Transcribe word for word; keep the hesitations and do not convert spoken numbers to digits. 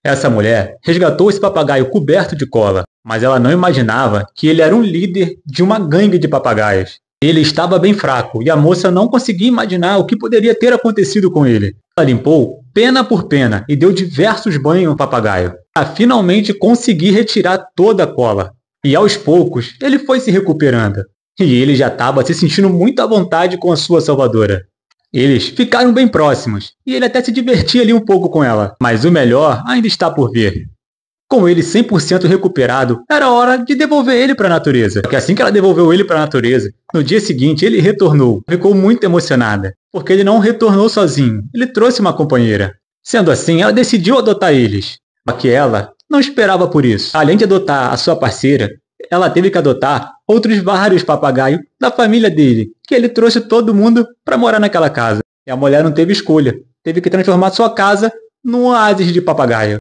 Essa mulher resgatou esse papagaio coberto de cola, mas ela não imaginava que ele era um líder de uma gangue de papagaios. Ele estava bem fraco e a moça não conseguia imaginar o que poderia ter acontecido com ele. Ela limpou pena por pena e deu diversos banhos no papagaio, para finalmente conseguir retirar toda a cola. E aos poucos ele foi se recuperando, e ele já estava se sentindo muito à vontade com a sua salvadora. Eles ficaram bem próximos, e ele até se divertia ali um pouco com ela, mas o melhor ainda está por vir. Com ele cem por cento recuperado, era hora de devolver ele para a natureza. Porque assim que ela devolveu ele para a natureza, no dia seguinte ele retornou. Ficou muito emocionada, porque ele não retornou sozinho, ele trouxe uma companheira. Sendo assim, ela decidiu adotar eles. Só que ela não esperava por isso. Além de adotar a sua parceira, ela teve que adotar outros vários papagaios da família dele, que ele trouxe todo mundo para morar naquela casa. E a mulher não teve escolha, teve que transformar sua casa num oásis de papagaio.